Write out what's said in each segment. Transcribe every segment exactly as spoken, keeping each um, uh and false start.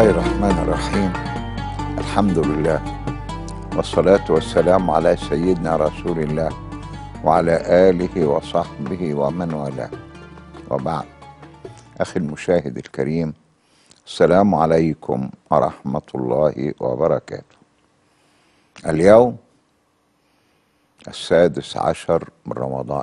الله الرحمن الرحيم. الحمد لله والصلاة والسلام على سيدنا رسول الله وعلى آله وصحبه ومن والاه، وبعد. أخي المشاهد الكريم، السلام عليكم ورحمة الله وبركاته. اليوم السادس عشر من رمضان،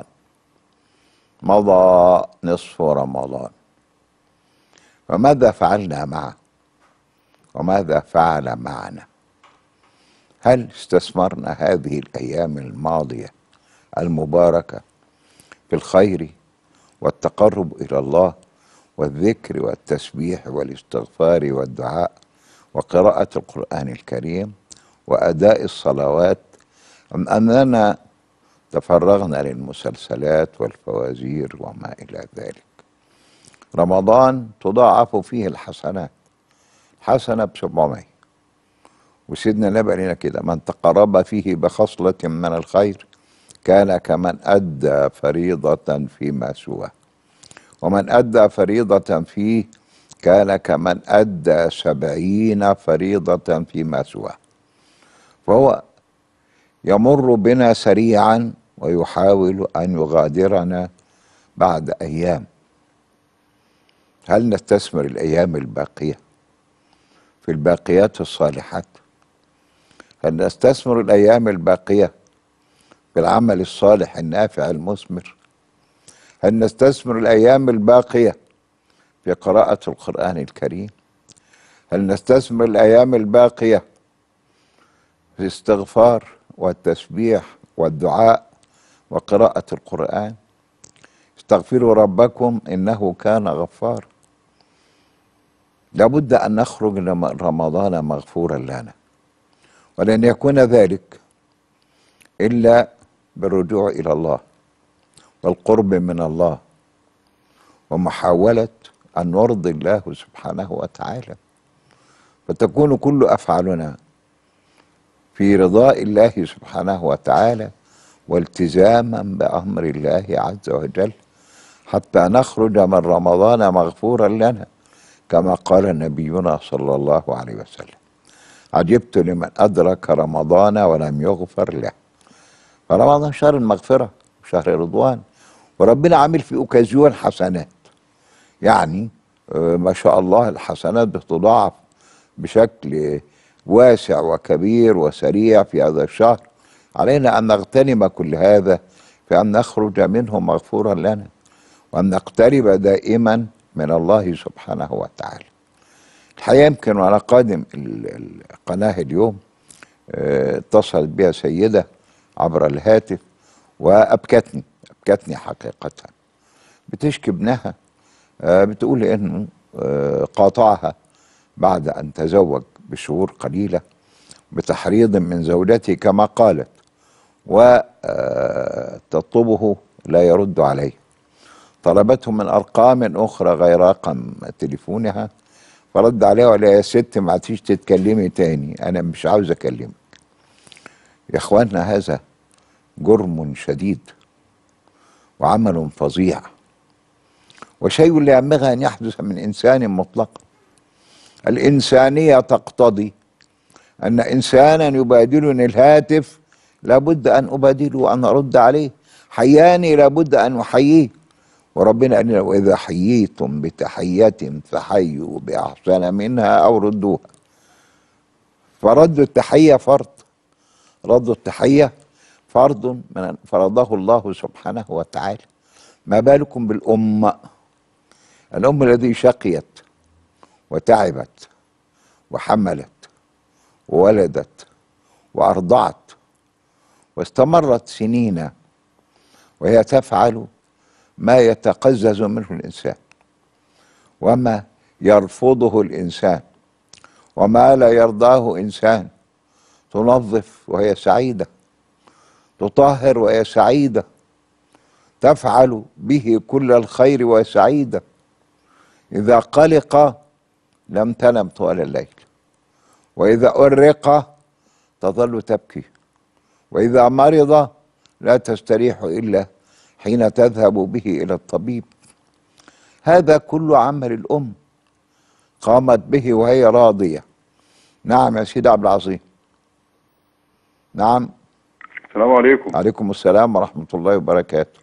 مضى نصف رمضان، وماذا فعلنا معه؟ وماذا فعل معنا؟ هل استثمرنا هذه الأيام الماضية المباركة في الخير والتقرب إلى الله والذكر والتسبيح والاستغفار والدعاء وقراءة القرآن الكريم وأداء الصلوات، أم أننا تفرغنا للمسلسلات والفوازير وما إلى ذلك؟ رمضان تضاعف فيه الحسنات، حسنة بسبعمية، وسيدنا النبي قال لنا كده: من تقرب فيه بخصلة من الخير كان كمن أدى فريضة فيما سواه، ومن أدى فريضة فيه كان كمن أدى سبعين فريضة فيما سواه. فهو يمر بنا سريعا ويحاول أن يغادرنا بعد أيام. هل نستثمر الأيام الباقية في الباقيات الصالحات؟ هل نستثمر الأيام الباقية في العمل الصالح النافع المثمر؟ هل نستثمر الأيام الباقية في قراءة القرآن الكريم؟ هل نستثمر الأيام الباقية في الاستغفار والتسبيح والدعاء وقراءة القرآن؟ استغفروا ربكم إنه كان غفارا. لابد أن نخرج رمضان مغفورا لنا، ولن يكون ذلك إلا بالرجوع إلى الله والقرب من الله ومحاولة أن نرضي الله سبحانه وتعالى، فتكون كل أفعالنا في رضاء الله سبحانه وتعالى والتزاما بأمر الله عز وجل، حتى نخرج من رمضان مغفورا لنا، كما قال نبينا صلى الله عليه وسلم: عجبت لمن أدرك رمضان ولم يغفر له. فرمضان شهر المغفرة، شهر رضوان، وربنا عامل في أوكازيون حسنات، يعني ما شاء الله الحسنات بتضاعف بشكل واسع وكبير وسريع في هذا الشهر. علينا أن نغتنم كل هذا في أن نخرج منه مغفورا لنا، وأن نقترب دائما من الله سبحانه وتعالى. الحقيقة يمكن وأنا قادم القناة اليوم اتصلت بها سيدة عبر الهاتف وأبكتني أبكتني حقيقة. بتشكي ابنها، بتقول إنه قاطعها بعد أن تزوج بشهور قليلة بتحريض من زوجته كما قالت، وتطلبه لا يرد عليه. طلبته من أرقام أخرى غير رقم تليفونها، فرد عليها وقال: يا ست ما عدتيش تتكلمي تاني، أنا مش عاوز أكلمك. يا إخواننا، هذا جرم شديد وعمل فظيع، وشيء لا ينبغي أن يحدث من إنسان مطلقا. الإنسانية تقتضي أن إنسانا يبادلني الهاتف لابد أن أبادله وأن أرد عليه، حياني لابد أن أحييه. وربنا قال لنا: وإذا حييتم بتحية فحيوا بأحسن منها أو ردوها. فرد التحية فرض، رد التحية فرض من فرضه الله سبحانه وتعالى. ما بالكم بالأم، الأم الذي شقيت وتعبت وحملت وولدت وأرضعت واستمرت سنين وهي تفعل ما يتقزز منه الإنسان وما يرفضه الإنسان وما لا يرضاه إنسان. تنظف وهي سعيدة، تطهر وهي سعيدة، تفعل به كل الخير وهي سعيدة. إذا قلق لم تنم طوال الليل، وإذا أرق تظل تبكي، وإذا مرض لا تستريح إلا حين تذهب به إلى الطبيب. هذا كل عمل الأم، قامت به وهي راضية. نعم يا سيدي عبد العظيم. نعم. السلام عليكم. عليكم السلام ورحمة الله وبركاته.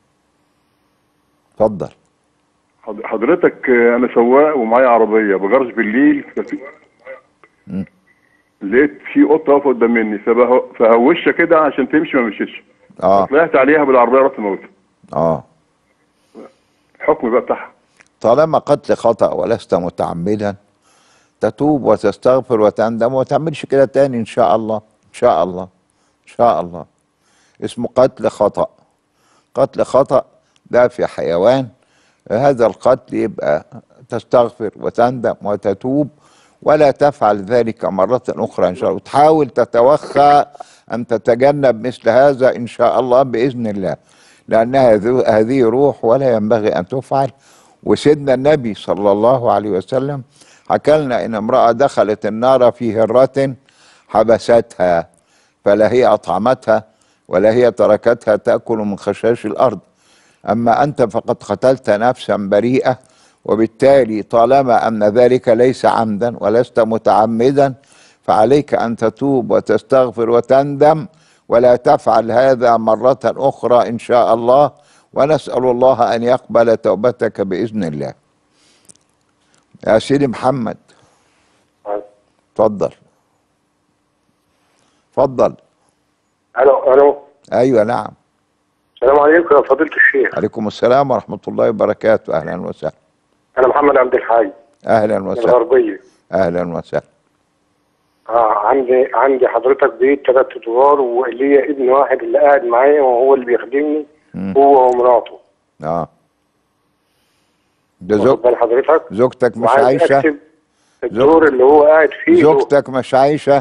اتفضل. حض- حضرتك آه، انا سواق ومعايا عربيه بجرش بالليل، ففي مم. لقيت في قطه واقفه قدام مني، فبه- فهوشها كده عشان تمشي، ما مشيتش. اه طلعت عليها بالعربيه رحت موتها. اه الحكم بقى بتاعها. طالما قتل خطأ ولست متعمدا تتوب وتستغفر وتندم وما تعملش كده تاني ان شاء الله. ان شاء الله. ان شاء الله. اسمه قتل خطأ. قتل خطأ ده في حيوان. هذا القتل يبقى تستغفر وتندم وتتوب ولا تفعل ذلك مرة أخرى إن شاء الله، وتحاول تتوخى أن تتجنب مثل هذا إن شاء الله بإذن الله، لأنها ذو- هذه روح ولا ينبغي أن تفعل. وسيدنا النبي صلى الله عليه وسلم حكى لنا إن امرأة دخلت النار في هرة حبستها، فلا هي أطعمتها ولا هي تركتها تأكل من خشاش الأرض. أما أنت فقد قتلت نفسا بريئة، وبالتالي طالما أن ذلك ليس عمدا ولست متعمدا فعليك أن تتوب وتستغفر وتندم ولا تفعل هذا مرة أخرى إن شاء الله، ونسأل الله أن يقبل توبتك بإذن الله. يا سيدي محمد اتفضل. اتفضل. الو الو. أيوة نعم. السلام عليكم يا فضيلة الشيخ. عليكم السلام ورحمة الله وبركاته. أهلا وسهلا. انا محمد عبد الحي أهلا من وسهلا. الغربية. أهلا وسهلا. اه عندي عندي حضرتك بيت ثلاث ادوار، وليا ابن واحد اللي قاعد معايا وهو اللي بيخدمني، مم. هو ومراته. اه ده واخد زوج بال حضرتك؟ زوجتك مش وعايز عايشة؟ اكتب الدور اللي هو قاعد فيه. زوجتك مش عايشة؟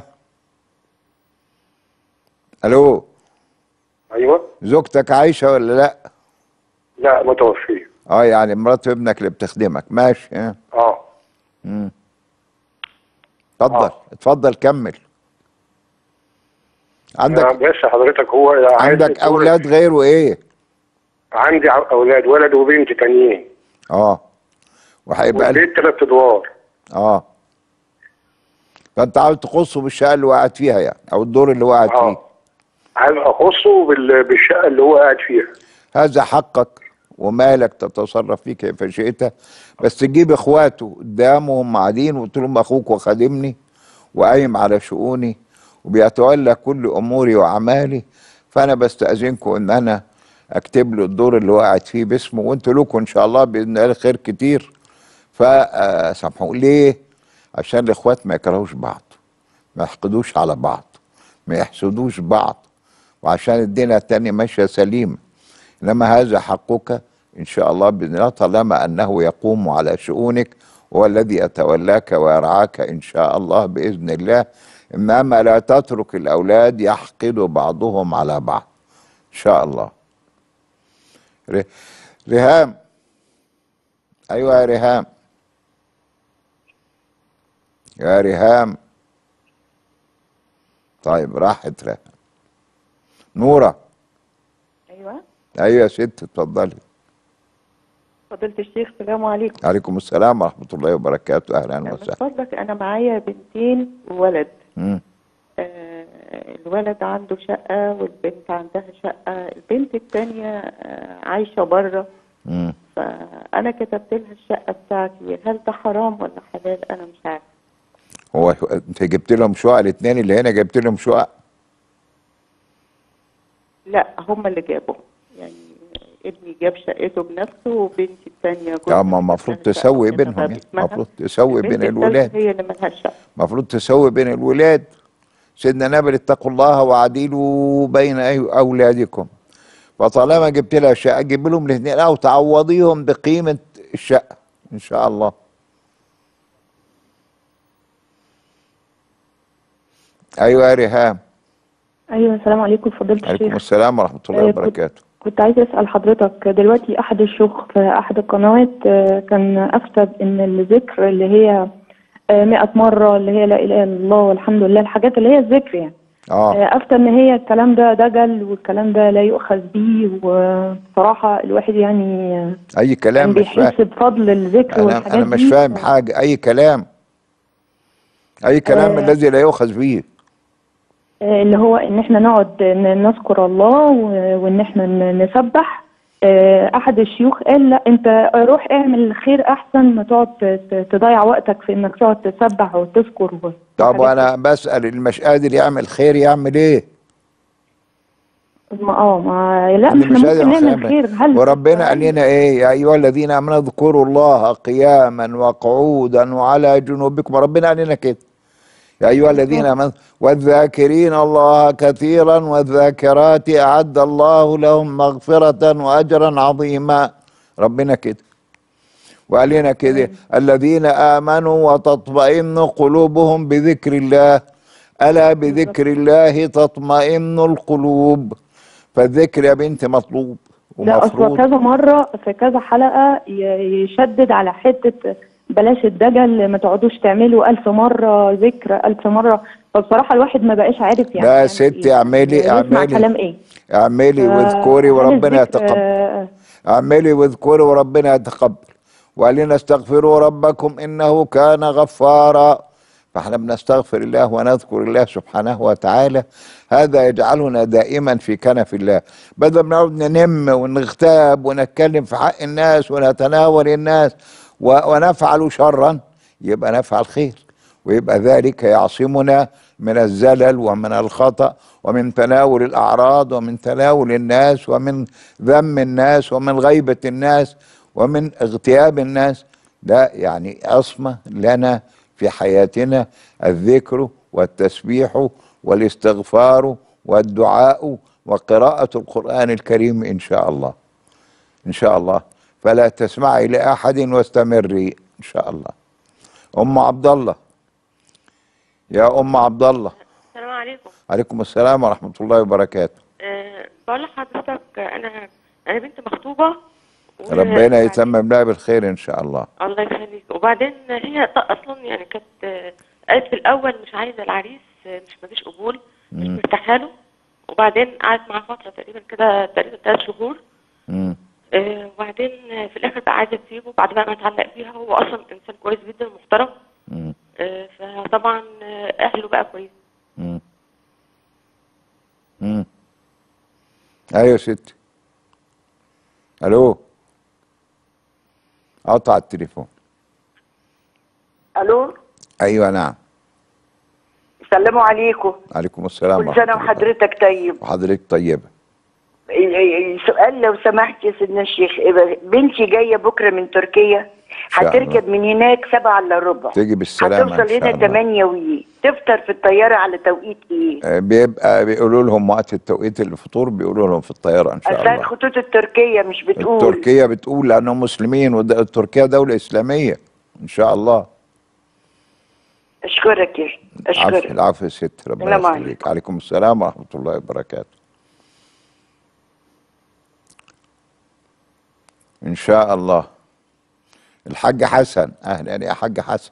الو. ايوه. زوجتك عايشة ولا لا؟ لا متوفيه. اه يعني مرات ابنك اللي بتخدمك. ماشي. اه اه امم اتفضل. آه. اتفضل كمل. آه، عندك بس حضرتك هو عايز عندك الدور- اولاد غيره ايه؟ عندي ع- اولاد، ولد وبنت تانيين، اه وهيبقى ال- والبيت ثلاث ادوار. اه فانت عاوز تخصه بالشقة اللي وقعت فيها يعني، او الدور اللي وقعت فيه. اه عايز اخصه بال- بالشقه اللي هو قاعد فيها. هذا حقك ومالك، تتصرف فيه كيف شئت، بس تجيب اخواته قدامهم قاعدين وقلت لهم اخوك وخادمني وقايم على شؤوني وبيتولى كل اموري واعمالي، فانا بستاذنكم ان انا اكتب له الدور اللي وقعت فيه باسمه، وانتوا لكم ان شاء الله باذن الله خير كتير. فسامحوا ليه؟ عشان الاخوات ما يكرهوش بعض، ما يحقدوش على بعض، ما يحسدوش بعض، وعشان الدنيا التانية ماشية سليمة. إنما هذا حقك إن شاء الله بإذن الله، طالما أنه يقوم على شؤونك هو الذي يتولاك ويرعاك إن شاء الله بإذن الله. إنما لا تترك الأولاد يحقد بعضهم على بعض إن شاء الله. ره- ريهام. أيوة يا ريهام. يا ريهام. طيب راحت ريهام. نورة. ايوه. أيوة يا ست اتفضلي. فضيلة الشيخ السلام عليكم. عليكم السلام ورحمة الله وبركاته. أهلا من وسهلا. فضلك انا معايا بنتين وولد. مم. آه الولد عنده شقة والبنت عندها شقة، البنت التانية آه عايشة بره، مم. فانا كتبت لها الشقة بتاعتي، هل ده حرام ولا حلال؟ انا مش عارفة. هو انت جبت لهم شقق الاثنين اللي هنا؟ جبت لهم شقق؟ لا هم اللي جابوا، يعني ابني جاب شقته بنفسه وبنتي التانية طب ما المفروض تسوي بينهم يعني، المفروض تسوي بين الولاد، هي اللي ملهاش شقة. المفروض تسوي بين الولاد. سيدنا النبي اتقوا الله وعدلوا بين اولادكم، فطالما جبت لها شقه جيب لهم الاثنين او تعوضيهم بقيمه الشقه ان شاء الله. ايوه يا ريهام. ايوه السلام عليكم فضيلة الشيخ. عليكم السلام ورحمه الله آه، وبركاته. كنت عايزه اسال حضرتك دلوقتي، احد الشيوخ في احد القنوات آه، كان افتى ان الذكر اللي هي آه، مئة مره اللي هي لا اله الا الله والحمد لله، الحاجات اللي هي الذكر يعني اه آه، افتى ان هي الكلام ده دجل والكلام ده لا يؤخذ بيه، وبصراحه الواحد يعني آه، اي كلام كان مش فاهم. بيحس بفضل الذكر انا انا والحاجات مش دي. فاهم حاجه. اي كلام، اي كلام آه، الذي لا يؤخذ به. آه، اللي هو ان احنا نقعد ن- نذكر الله و- وان احنا ن- نسبح. آه، احد الشيوخ قال لا، انت روح اعمل خير احسن ما تقعد ت- تضيع وقتك في انك تقعد تسبح وتذكر و- طب وحاجات وانا كده. بسأل اللي مش قادر يعمل خير يعمل ايه؟ ما اه ما لا، ما اللي احنا مش قادر ممكن يعمل نعمل خير. خير. هل وربنا قال هل لنا ايه؟ يا ايها الذين امنوا اذكروا الله قياما وقعودا وعلى جنوبكم. ربنا قال لنا كده، يا ايها الذين بالظبط. امنوا والذاكرين الله كثيرا والذاكرات اعد الله لهم مغفرة واجرا عظيما. ربنا كده. وقال لنا كده تمام. الذين آمنوا وتطمئن قلوبهم بذكر الله، ألا بالظبط. بذكر الله تطمئن القلوب. فالذكر يا بنت مطلوب لا، اصل ومفروض. كذا مره في كذا حلقه ي- يشدد على حته بلاش الدجل، ما تقعدوش تعملوا ألف مرة ذكر ألف مرة. فبصراحة الواحد ما بقاش عارف يعني لا يا يعمل ستي، إيه، يعني اعملي يسمع اعملي كلام إيه. اعملي واذكري فهل وربنا الذكر يتقبل. آه، اعملي واذكري وربنا يتقبل. وقال لنا استغفروا ربكم انه كان غفارا. فاحنا بنستغفر الله ونذكر الله سبحانه وتعالى، هذا يجعلنا دائما في كنف الله، بدل ما نقعد ننم ونغتاب ونتكلم في حق الناس ونتناول الناس و- ونفعل شرا، يبقى نفعل خير، ويبقى ذلك يعصمنا من الزلل ومن الخطأ ومن تناول الأعراض ومن تناول الناس ومن ذم الناس ومن غيبة الناس ومن اغتياب الناس. ده يعني عصمة لنا في حياتنا، الذكر والتسبيح والاستغفار والدعاء وقراءة القرآن الكريم إن شاء الله. إن شاء الله. فلا تسمعي لأحد واستمري إن شاء الله. أم عبد الله، يا أم عبد الله. السلام عليكم. عليكم السلام ورحمة الله وبركاته. أه بقول لحضرتك انا انا بنت مخطوبه و- ربنا وبعدين- يتمم لها بالخير إن شاء الله. الله يخليك. وبعدين هي ط- اصلا يعني كانت آه، قالت في الاول مش عايزه العريس، آه، مش مفيش قبول، مش مم. مرتاحه له. وبعدين قعدت معاه فتره تقريبا كده تقريبا ثلاث شهور. مم. آه، وبعدين آه، في الاخر بقى عايزه تسيبه بعد بقى ما اتعلق بيها. هو اصلا انسان كويس جدا محترم. مم. آه، فطبعا آه، اهله بقى كويس. مم. مم. أيوة يا ستي. ألو. قطع التليفون. الو، أيوة نعم. السلام عليكم. عليكم السلام كل ورحمة سنه الله. وحضرتك طيب. وحضرتك طيبة. ال- ال- السؤال لو سمحت يا سيدنا الشيخ، بنتي جايه بكره من تركيا، شاء الله. هتركب من هناك سبعة الا ربع، تيجي بالسلامة هتوصل إن شاء هنا الله. تمانية وي، تفطر في الطياره على توقيت ايه؟ آه، بيبقى بيقولوا لهم وقت التوقيت الفطور، بيقولوا لهم في الطيارة إن شاء اصل الله. الخطوط التركيه مش بتقول. تركيا بتقول لأنهم مسلمين، وتركيا دولة إسلامية إن شاء الله. اشكرك يا العفو اشكرك. العفو يا ست، ربنا السلام يخليك. عليكم. عليكم السلام ورحمة الله وبركاته. إن شاء الله. الحاج حسن، أهلا يا حاج حسن.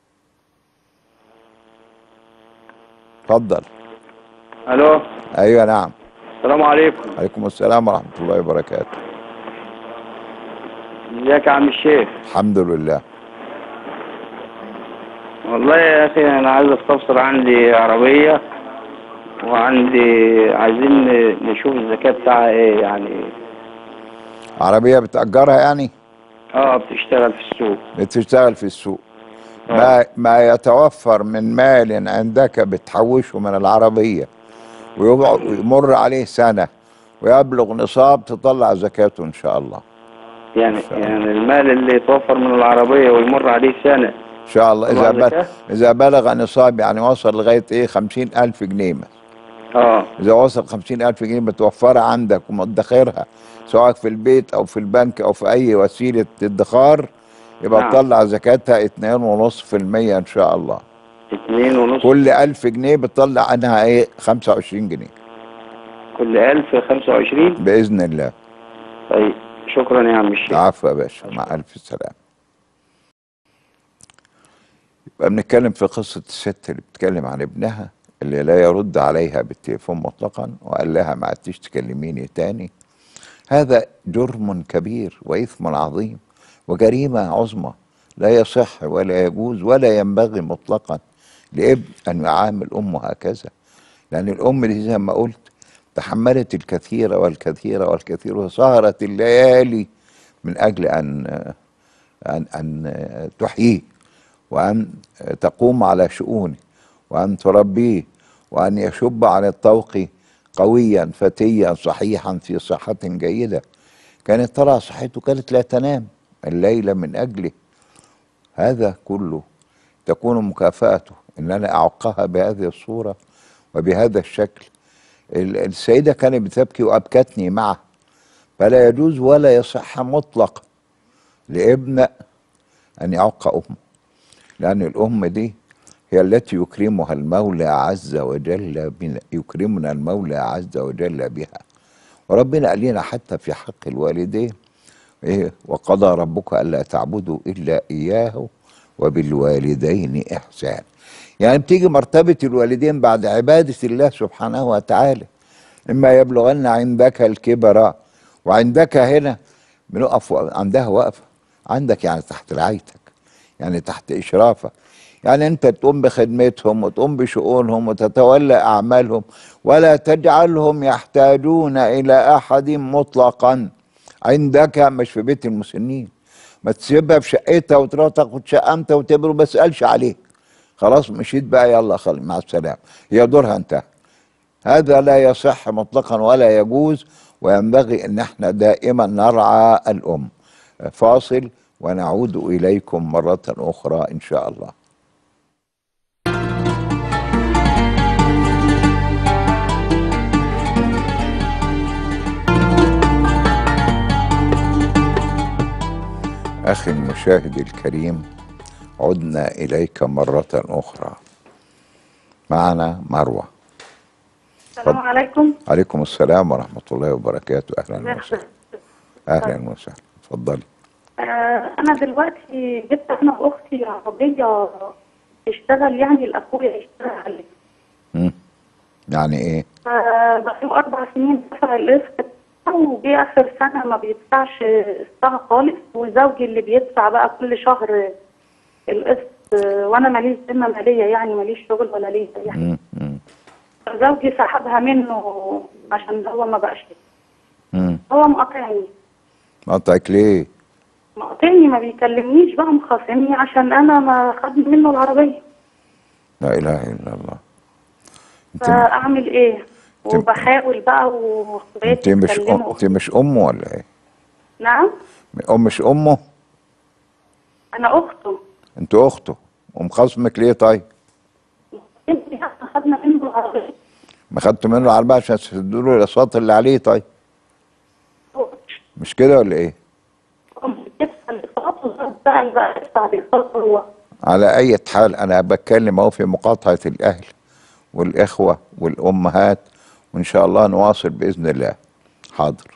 اتفضل. الو، أيوة نعم. السلام عليكم. عليكم السلام ورحمة الله وبركاته. ازيك يا عم الشيخ؟ الحمد لله. والله يا اخي انا عايز استفسر، عندي عربيه وعندي عايزين نشوف الزكاه بتاعها ايه يعني. عربية بتأجرها يعني؟ اه بتشتغل في السوق. بتشتغل في السوق. آه. ما ما يتوفر من مال عندك بتحوشه من العربية ويقعد- ويمر عليه سنة ويبلغ نصاب، تطلع زكاته إن شاء الله. يعني إن شاء الله. يعني المال اللي يتوفر من العربيه ويمر عليه سنه إن شاء الله. إذا طلع بل زكاة؟ إذا بلغ نصاب يعني وصل لغاية إيه خمسين ألف جنيه مثلا. اه إذا وصل خمسين ألف جنيه بتوفرها عندك ومدخرها سواء في البيت أو في البنك أو في أي وسيلة ادخار، يبقى نعم. تطلع زكاتها اتنين ونص في المية إن شاء الله. اتنين ونص. كل ألف جنيه بتطلع عنها إيه خمسة وعشرين جنيه كل ألف خمسة وعشرين. بإذن الله. طيب شكرا يا عم الشيخ. العفو يا باشا، مع ألف سلامة. يبقى بنتكلم في قصة الست اللي بتتكلم عن ابنها اللي لا يرد عليها بالتليفون مطلقا وقال لها ما عدتش تكلميني تاني، هذا جرم كبير وإثم عظيم وجريمة عظمى لا يصح ولا يجوز ولا ينبغي مطلقا لابن أن يعامل أمه هكذا، لأن الأم دي زي ما قلت تحملت الكثير والكثير والكثير وسهرت الليالي من أجل أن أن أن تحييه وأن تقوم على شؤونه وأن تربيه وأن يشب عن الطوق قويا فتيا صحيحا في صحة جيدة. كانت ترى صحته كانت لا تنام الليلة من أجله. هذا كله تكون مكافأته إن أنا أعقها بهذه الصورة وبهذا الشكل. السيدة كانت بتبكي وأبكتني معه، فلا يجوز ولا يصح مطلقا لابن أن يعق أمه، لأن الأم دي هي التي يكرمها المولى عز وجل بنا، يكرمنا المولى عز وجل بها. وربنا قال لنا حتى في حق الوالدين إيه؟ وقضى ربك ألا تعبدوا إلا إياه وبالوالدين إحسان. يعني بتيجي مرتبة الوالدين بعد عبادة الله سبحانه وتعالى. إما يبلغن عندك الكبر، وعندك هنا بنقف عندها وقفة، عندك يعني تحت رعايتك، يعني تحت إشرافك، يعني أنت تقوم بخدمتهم وتقوم بشؤونهم وتتولى أعمالهم، ولا تجعلهم يحتاجون إلى أحد مطلقا عندك، مش في بيت المسنين. ما تسيبها في شقتها وتروح تاخد شقة أنت وتبرو ما تسألش عليك، خلاص مشيت بقى يلا خلي مع السلامة، هي دورها انتهى. هذا لا يصح مطلقا ولا يجوز، وينبغي ان احنا دائما نرعى الأم. فاصل ونعود إليكم مرة أخرى إن شاء الله. أخي المشاهد الكريم، عدنا إليك مرة أخرى. معنا مروة. السلام عليكم. عليكم السلام ورحمة الله وبركاته. أهلا وسهلا. أهلا وسهلا، اتفضلي. آه أنا دلوقتي جبت أنا وأختي عربية تشتغل، يعني الأخويا يشتغل عليها. امم يعني إيه؟ آه بقاله أربع سنين دفع القسط، وجي آخر سنة ما بيدفعش قسطها خالص، وزوجي اللي بيدفع بقى كل شهر القسط، وانا ماليش ذمه ماليه، يعني ماليش شغل ولا ليه يعني. زوجي سحبها منه عشان هو ما بقاش ليه. هو مقاطعني. مقاطعك ليه؟ مقاطعني، ما بيكلمنيش بقى، مخاصمني عشان انا ما خد منه العربيه. لا اله الا الله. فاعمل ايه؟ وبحاول بقى واخواتي انت مش أم... انت مش امه ولا ايه؟ نعم؟ ام مش امه؟ انا اخته. انت اخته ومخاصمك ليه طيب؟ احنا خدنا منه العربيه. ما خدت منه العربيه عشان تسدوا له الاقساط اللي عليه طيب؟ مش كده ولا ايه؟ على اي حال انا بتكلم اهو في مقاطعه الاهل والاخوه والامهات، وان شاء الله نواصل باذن الله. حاضر.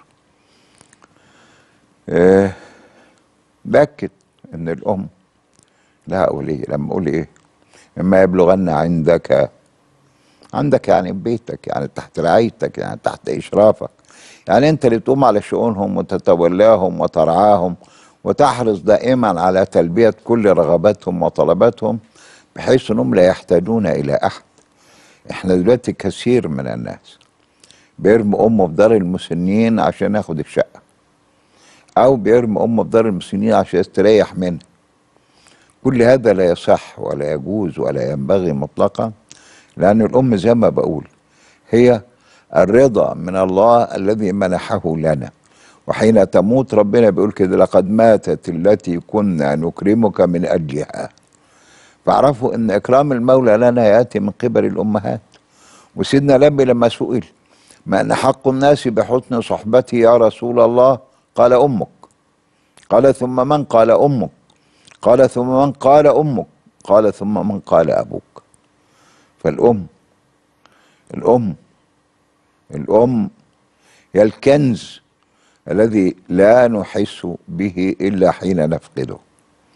إيه باكد ان الام لها اوليه. لما اقول ايه؟ اما يبلغن عندك، عندك يعني بيتك، يعني تحت رعايتك، يعني تحت اشرافك، يعني انت اللي تقوم على شؤونهم وتتولاهم وترعاهم وتحرص دائما على تلبيه كل رغباتهم وطلباتهم بحيث انهم لا يحتاجون الى احد. احنا دلوقتي كثير من الناس بيرمي امه في دار المسنين عشان ياخد الشقه، او بيرمي امه في دار المسنين عشان يستريح منها. كل هذا لا يصح ولا يجوز ولا ينبغي مطلقا، لأن الأم زي ما بقول هي الرضا من الله الذي منحه لنا، وحين تموت ربنا بيقول كده: لقد ماتت التي كنا نكرمك من أجلها. فاعرفوا أن إكرام المولى لنا يأتي من قبل الأمهات. وسيدنا النبي لما سئل: ما أحق الناس بحسن صحبتي يا رسول الله؟ قال: أمك. قال: ثم من؟ قال: أمك. قال: ثم من؟ قال: أمك. قال: ثم من؟ قال: أبوك. فالأم الأم الأم هي الكنز الذي لا نحس به إلا حين نفقده،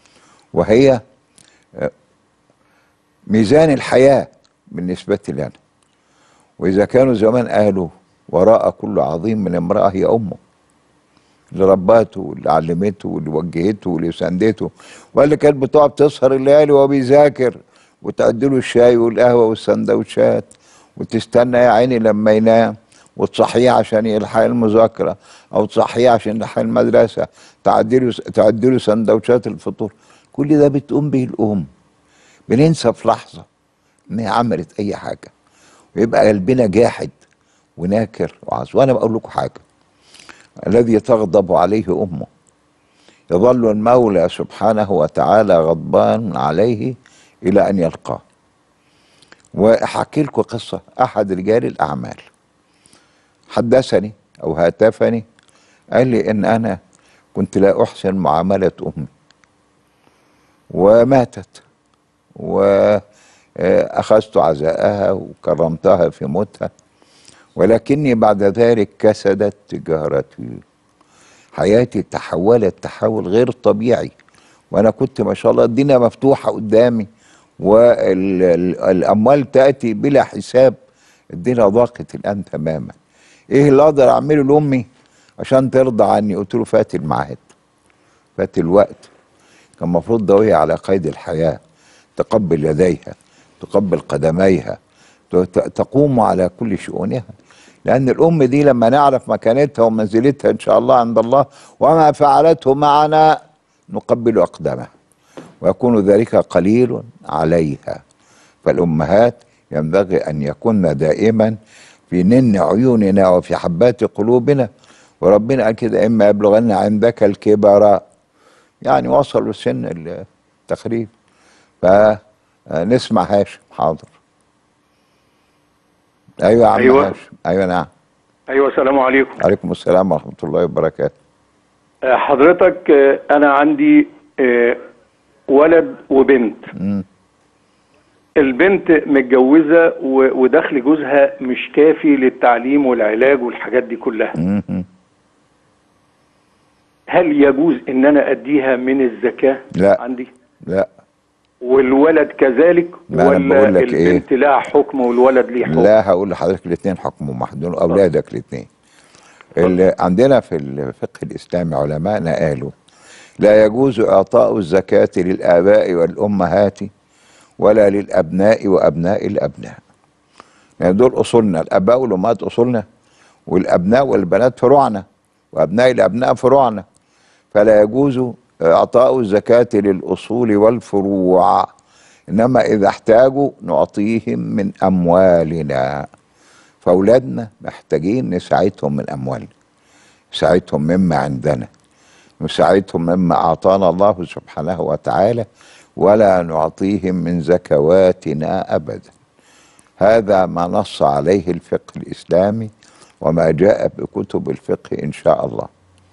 وهي ميزان الحياة بالنسبة لنا. وإذا كانوا زمان قالوا وراء كل عظيم من امرأة هي أمه، اللي ربته واللي علمته واللي وجهته واللي سندته، واللي كانت بتقعد تسهر الليالي وهو بيذاكر وتقدي له الشاي والقهوة والسندوتشات، وتستنى يا عيني لما ينام وتصحيه عشان يلحق المذاكرة أو تصحيه عشان يلحق المدرسة، تعدي له تعدي له سندوتشات الفطور. كل ده بتقوم به الأم. بننسى في لحظة إن هي عملت أي حاجة، ويبقى قلبنا جاحد وناكر وعص. وأنا بقول لكم حاجة، الذي تغضب عليه أمه يظل المولى سبحانه وتعالى غضبان عليه إلى أن يلقاه. وأحكي لكم قصة. أحد رجال الأعمال حدثني أو هاتفني، قال لي إن أنا كنت لا أحسن معاملة أمي وماتت، وأخذت عزاءها وكرمتها في موتها، ولكني بعد ذلك كسدت تجارتي، حياتي تحولت تحول غير طبيعي، وأنا كنت ما شاء الله الدنيا مفتوحة قدامي والأموال تأتي بلا حساب. الدنيا ضاقت الآن تماما. إيه اللي أقدر أعمله لأمي عشان ترضى عني؟ قلت له فات الميعاد، فات الوقت. كان المفروض ده وهي على قيد الحياة تقبل يديها، تقبل قدميها، تقوم على كل شؤونها. لأن الأم دي لما نعرف مكانتها ومنزلتها إن شاء الله عند الله وما فعلته معنا نقبل أقدامها، ويكون ذلك قليل عليها. فالأمهات ينبغي أن يكون دائما في نن عيوننا وفي حبات قلوبنا. وربنا قال كده إما يبلغن عندك الكبر، يعني وصلوا سن التخريف. فنسمع هاشم. حاضر. ايوه يا عم أيوة. هاشم. ايوه نعم. ايوه السلام عليكم. عليكم السلام ورحمه الله وبركاته. حضرتك انا عندي ولد وبنت. مم. البنت متجوزه ودخل جوزها مش كافي للتعليم والعلاج والحاجات دي كلها. مم. هل يجوز ان انا اديها من الزكاه؟ لا عندي لا. والولد كذلك ولا البنت إيه؟ لها حكم والولد ليه حكم؟ لا، هقول لحضرتك الاثنين حكمهم محدود، اولادك الاثنين. اللي عندنا في الفقه الاسلامي علماءنا قالوا لا يجوز اعطاء الزكاه للاباء والامهات ولا للابناء وابناء الابناء. يعني دول اصولنا، الاباء والامهات اصولنا، والابناء والبنات فروعنا، وابناء الابناء فروعنا. فلا يجوز اعطاء الزكاة للاصول والفروع، انما اذا احتاجوا نعطيهم من اموالنا. فاولادنا محتاجين نساعدهم من اموالنا، نساعدهم مما عندنا، نساعدهم مما اعطانا الله سبحانه وتعالى، ولا نعطيهم من زكواتنا ابدا. هذا ما نص عليه الفقه الاسلامي وما جاء بكتب الفقه ان شاء الله.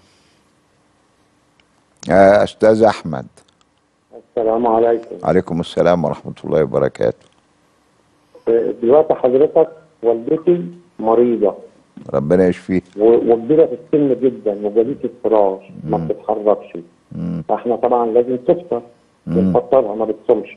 يا استاذ احمد. السلام عليكم. عليكم السلام ورحمه الله وبركاته. دلوقتي حضرتك والدتي مريضه، ربنا يشفيه، وكبيره في السن جدا وجليسه فراش ما بتتحركش. فاحنا طبعا لازم تفطر، بنفطرها ما بتصومش.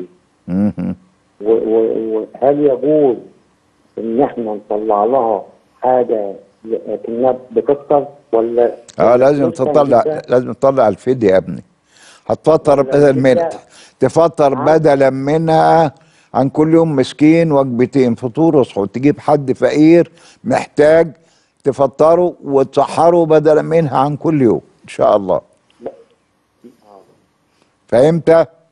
وهل يجوز ان احنا نطلع لها حاجه كأنها بتفطر ولا؟ اه لازم تطلع، لازم تطلع الفدية يا ابني. هتفطر بدل منها، تفطر بدلا منها عن كل يوم مسكين وجبتين فطور وسحور. تجيب حد فقير محتاج تفطره وتسحره بدلا منها عن كل يوم ان شاء الله. فهمت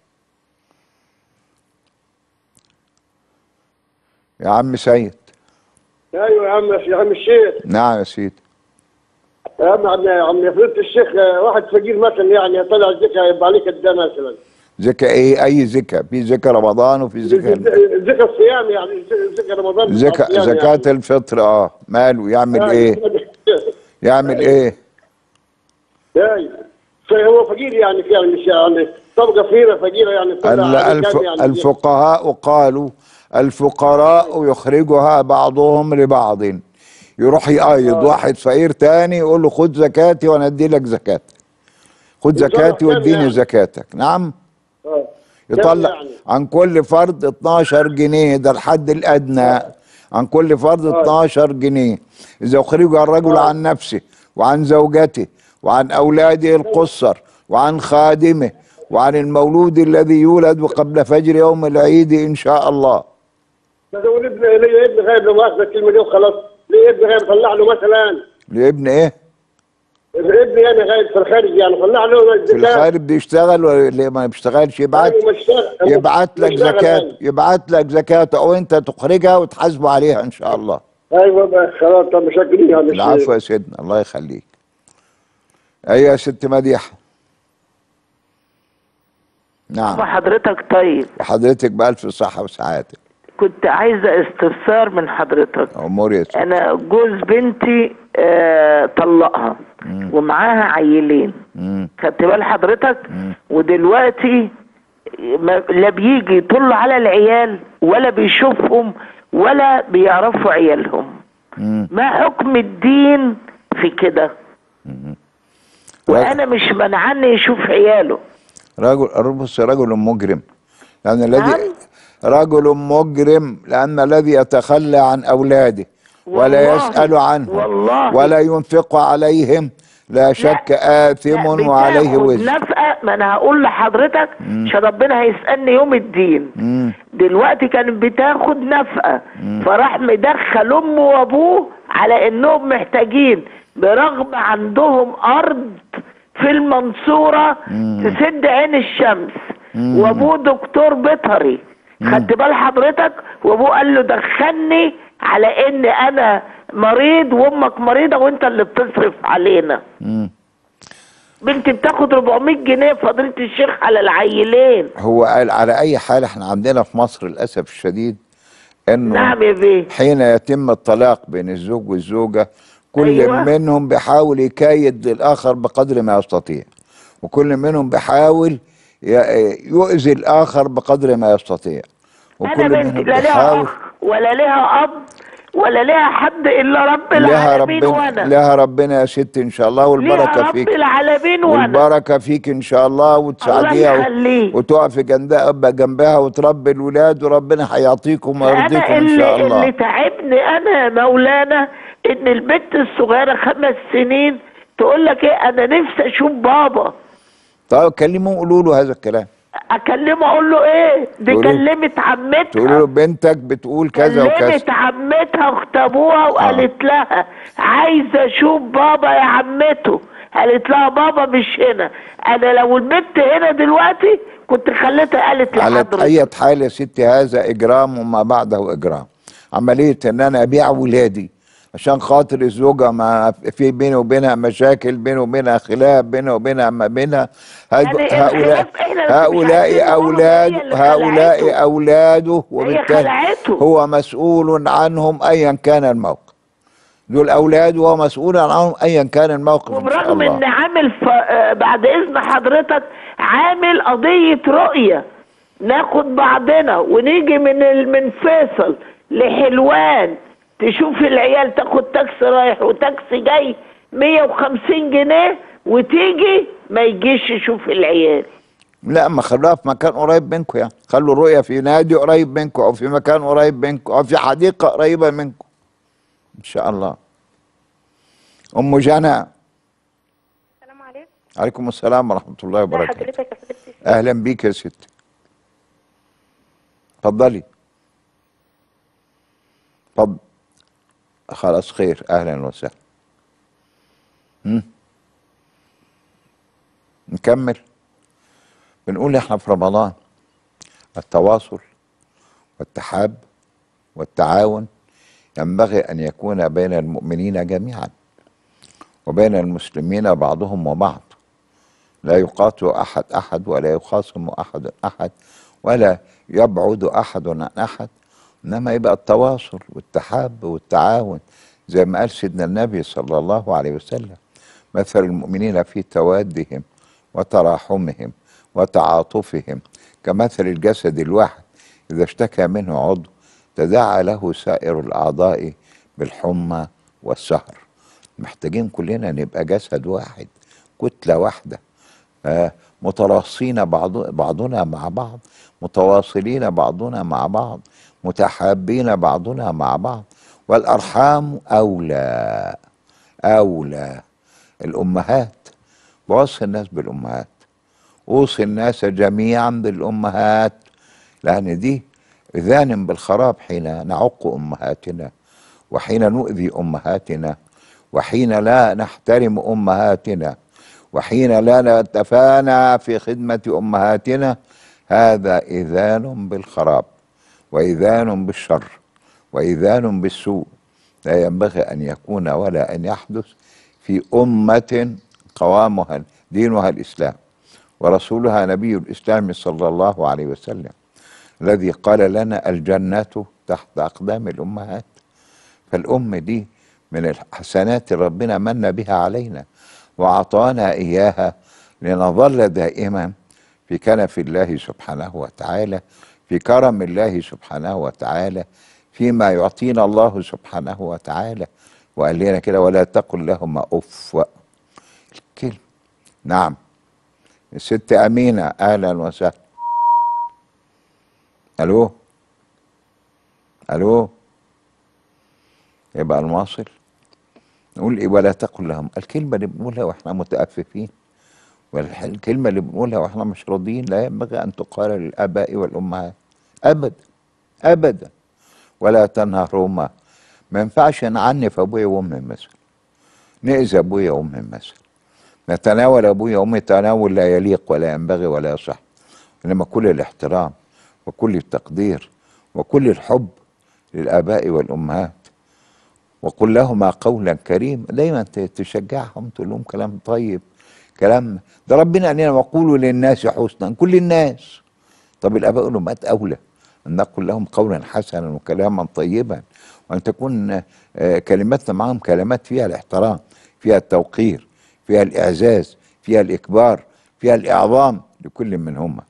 يا عم سيد؟ ايوه يا عم، يا عم الشيخ. نعم يا سيدي. يا عم عم فضيلة الشيخ، واحد فقير مثلا يعني طلع زكاه يبقى عليه قد ايه مثلا؟ زكاه ايه؟ اي زكاه؟ في زكاه رمضان وفي زكاه زكاه الصيام، يعني زكاه رمضان، زكاه زكاه يعني. الفطر. اه ماله يعمل آه ايه؟ يعمل آه ايه؟ ايوه فهو فقير يعني، يعني مش يعني طبقه فقيره فقيره يعني. الف... يعني الفقهاء قالوا الفقراء يخرجها بعضهم لبعض. يروح يقيض آه. واحد فقير تاني يقول له خد زكاتي وانا ادي لك زكاتك، خد زكاتي واديني يعني. زكاتك. نعم. آه. يطلع يعني عن كل فرد اتناشر جنيه، ده الحد الادنى. عن كل فرد اتناشر جنيه إذا أخرج الرجل عن نفسه وعن زوجته وعن أولاده القصر وعن خادمه وعن المولود الذي يولد قبل فجر يوم العيد إن شاء الله. بس هو ابن لي ابن غايب لو اخذ الكلمه دي وخلاص، ليه ابن غايب طلع له مثلا؟ لابن ايه؟ ابني انا غايب في الخارج يعني طلع له في الخارج بيشتغل ولا ما بيشتغلش؟ يبعت يبعت لك زكاة، يبعت لك زكاة او انت تخرجها وتحاسبه عليها ان شاء الله. ايوه بقى خلاص. طب مشكورين يا العفو يا سيدنا، الله يخليك. ايوه يا ست مديحه. نعم. وحضرتك طيب؟ وحضرتك بألف صحة وسعادة. كنت عايزة استفسار من حضرتك. أمور يا سيدي. أنا جوز بنتي آه طلقها مم. ومعاها عيلين، خدت بال حضرتك؟ مم. ودلوقتي لا بيجي يطل على العيال ولا بيشوفهم ولا بيعرفوا عيالهم. مم. ما حكم الدين في كده؟ وأنا مش منعني يشوف عياله. رجل بص رجل مجرم، يعني الذي رجل مجرم لأن الذي يتخلى عن أولاده ولا يسأل عنهم والله ولا ينفق عليهم لا شك آثم وعليه وزر. نفقة. ما أنا هقول لحضرتك عشان ربنا هيسألني يوم الدين. مم. دلوقتي كانت بتاخد نفقة، فراح مدخل أمه وأبوه على إنهم محتاجين برغم عندهم أرض في المنصورة مم. تسد عين الشمس، وابوه دكتور بيطري، خدت بال حضرتك؟ وابوه قال له دخلني على ان انا مريض وامك مريضه وانت اللي بتصرف علينا. مم. بنتي بتاخد أربعمية جنيه فضيله الشيخ على العيلين. هو قال على اي حال احنا عندنا في مصر للاسف الشديد انه نعم يا بيه حين يتم الطلاق بين الزوج والزوجه كل أيوة. منهم بيحاول يكايد للآخر بقدر ما يستطيع، وكل منهم بيحاول يؤذي الآخر بقدر ما يستطيع، وكل أنا بنتي لا لها أخ ولا لها أب ولا لها حد إلا رب العالمين. وأنا لها ربنا يا ست إن شاء الله، والبركة فيك رب العالمين وأنا والبركة فيك إن شاء الله، وتساعديها وتقفي جنبها وتربي الولاد، وربنا هيعطيكم ويرضيكم إن شاء الله. اللي تعبني أنا مولانا ان البنت الصغيره خمس سنين تقول لك ايه انا نفسي اشوف بابا. طيب كلمه وقولوا له هذا الكلام. اكلمه اقول له ايه؟ دي كلمت عمتها. تقول له بنتك بتقول كذا وكذا. كلمت عمتها واخت ابوها وقالت آه. لها عايزه اشوف بابا يا عمته. قالت لها بابا مش هنا. انا لو البنت هنا دلوقتي كنت خليتها قالت لحضرتك. على اي حال يا ستي هذا اجرام وما بعده اجرام. عمليه ان انا ابيع ولادي عشان خاطر الزوجه ما في بيني وبينها مشاكل، بيني وبينها خلاف، بيني وبينها ما بينها يعني هؤلاء هؤلاء اولاد هؤلاء اولاده، وبالتالي هو مسؤول عنهم ايا كان الموقف. دول اولاد وهو مسؤول عنهم ايا كان الموقف. وبرغم ان عامل ف... بعد اذن حضرتك عامل قضيه رؤيه ناخد بعضنا ونيجي من ال... من فيصل لحلوان تشوف العيال، تاخد تاكسي رايح وتاكسي جاي مية وخمسين جنيه وتيجي ما يجيش يشوف العيال. لا ما خلوها في مكان قريب منكم، يعني خلوا الرؤية في نادي قريب منكم او في مكان قريب منكم او في حديقة قريبة منكم ان شاء الله. ام جنى. السلام عليكم. عليكم السلام ورحمة الله وبركاته. حضرتك يا فضيلة الشيخ. اهلا بيك يا ستي. اتفضلي. اتفضل. خلاص خير، اهلا وسهلا. هم؟ نكمل. بنقول احنا في رمضان التواصل والتحاب والتعاون ينبغي ان يكون بين المؤمنين جميعا وبين المسلمين بعضهم وبعض، لا يقاطع احد احد ولا يخاصم احد احد ولا يبعد احد عن احد، انما يبقى التواصل والتحاب والتعاون زي ما قال سيدنا النبي صلى الله عليه وسلم: مثل المؤمنين في توادهم وتراحمهم وتعاطفهم كمثل الجسد الواحد اذا اشتكى منه عضو تداعى له سائر الاعضاء بالحمى والسهر. محتاجين كلنا نبقى جسد واحد، كتله واحده، آه متراصين بعض بعضنا مع بعض، متواصلين بعضنا مع بعض، متحابين بعضنا مع بعض. والأرحام أولى أولى. الأمهات، بوصي الناس بالأمهات، أوصي الناس جميعا بالأمهات، لأن دي إذان بالخراب حين نعق أمهاتنا، وحين نؤذي أمهاتنا، وحين لا نحترم أمهاتنا، وحين لا نتفانى في خدمة أمهاتنا. هذا إذان بالخراب، وإذان بالشر، وإذان بالسوء. لا ينبغي أن يكون ولا أن يحدث في أمة قوامها دينها الإسلام، ورسولها نبي الإسلام صلى الله عليه وسلم، الذي قال لنا الجنة تحت أقدام الأمهات. فالأم دي من الحسنات ربنا من بها علينا وأعطانا إياها لنظل دائما في كنف الله سبحانه وتعالى، في كرم الله سبحانه وتعالى، فيما يعطينا الله سبحانه وتعالى. وقال لنا كده ولا تقل لهما أف. الكلمة. نعم. الست أمينة، أهلا وسهلا. ألو ألو يبقى المواصل نقول إيه؟ ولا تقل لهم. الكلمة اللي بنقولها وإحنا متأففين، والكلمة اللي بنقولها وإحنا مش راضيين لا ينبغي أن تقال للآباء والأمهات أبدا أبدا. ولا تنهرهما. ما ينفعش نعنف أبويا وأمي مثلا، نأذي أبويا وأمي مثلا، نتناول أبويا وأمي تناول لا يليق ولا ينبغي ولا يصح. إنما كل الاحترام وكل التقدير وكل الحب للآباء والأمهات، وقل لهما قولا كريما. دايما تشجعهم، تقول لهم كلام طيب، كلام ده ربنا قال لنا وقولوا للناس حسنا، كل الناس. طب الآباء والأمهات أولى أن نقول لهم قولا حسنا وكلاما طيبا، وأن تكون كلماتنا معهم كلمات فيها الاحترام، فيها التوقير، فيها الإعزاز، فيها الإكبار، فيها الإعظام لكل منهما.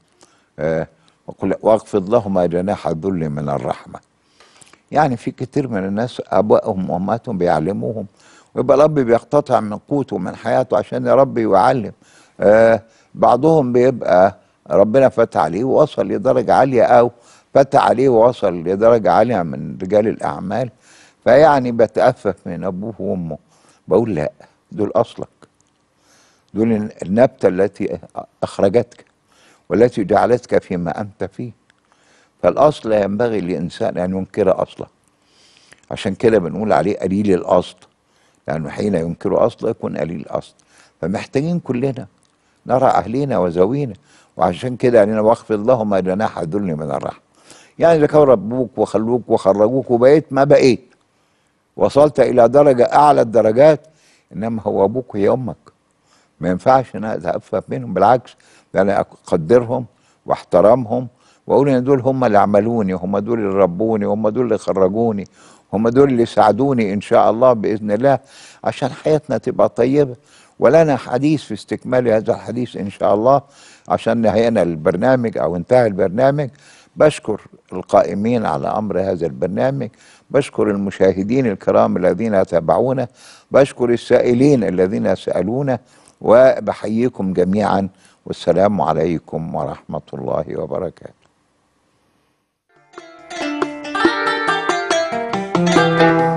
واخفض لهما جناح الذل من الرحمة. يعني في كتير من الناس أبائهم وأمهاتهم بيعلموهم، ويبقى الأب بيقتطع من قوته ومن حياته عشان يربي ويعلم. آه بعضهم بيبقى ربنا فتح عليه ووصل لدرجة عالية، أو فتح عليه ووصل لدرجة عالية من رجال الأعمال، فيعني بتأفف من أبوه وأمه. بقول لا، دول أصلك، دول النبتة التي أخرجتك والتي جعلتك فيما أنت فيه. فالأصل ينبغي للإنسان أن ينكر أصله. عشان كده بنقول عليه قليل الأصل، لأنه حين ينكر أصله يكون قليل الأصل. فمحتاجين كلنا نرى أهلنا وزوينا، وعشان كده علينا واخفض لهما جناح الذل من الرحمة. يعني إذا كانوا ربوك وخلوك وخرجوك وبقيت ما بقيت، وصلت إلى درجة أعلى الدرجات، إنما هو أبوك وهي أمك، ما ينفعش أنا أتأفف منهم. بالعكس، ده أنا أقدرهم واحترمهم، واقول ان دول هم اللي عملوني، هم دول اللي ربوني، هم دول اللي خرجوني، هم دول اللي ساعدوني ان شاء الله باذن الله عشان حياتنا تبقى طيبه. ولنا حديث في استكمال هذا الحديث ان شاء الله، عشان نهينا البرنامج او انتهى البرنامج. بشكر القائمين على امر هذا البرنامج، بشكر المشاهدين الكرام الذين تابعونا، بشكر السائلين الذين سالونا، وبحييكم جميعا، والسلام عليكم ورحمه الله وبركاته.